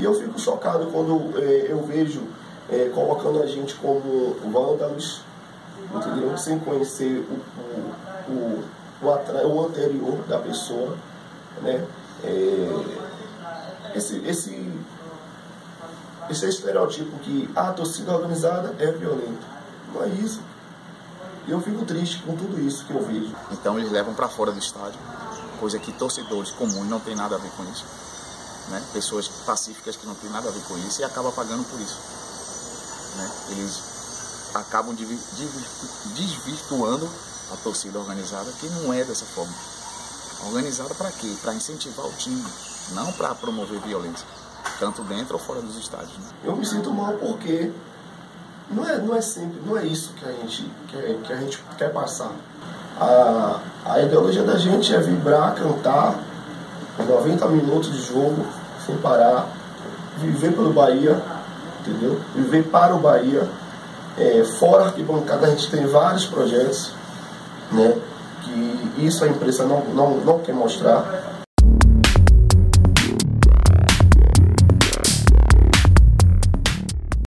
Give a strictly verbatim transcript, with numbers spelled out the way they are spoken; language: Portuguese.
eu fico chocado quando é, eu vejo é, colocando a gente como vândalos, entendeu? Sem conhecer o, o, o, o, atra, o anterior da pessoa, né? É, esse, esse, esse estereotipo que a torcida organizada é violenta. Não é isso. Eu fico triste com tudo isso que eu vejo. Então eles levam para fora do estádio, coisa que torcedores comuns não tem nada a ver com isso, né? Pessoas pacíficas que não tem nada a ver com isso e acabam pagando por isso, né? Eles acabam desvirtuando a torcida organizada, que não é dessa forma. Organizada para quê? Para incentivar o time, não para promover violência, tanto dentro ou fora dos estádios, né? Eu me sinto mal porque não é, não é sempre, não é isso que a gente, que, que a gente quer passar. A, a ideologia da gente é vibrar, cantar noventa minutos de jogo sem parar, viver pelo Bahia, entendeu? Viver para o Bahia. É, fora a arquibancada a gente tem vários projetos, né? Que isso a imprensa não, não, não quer mostrar.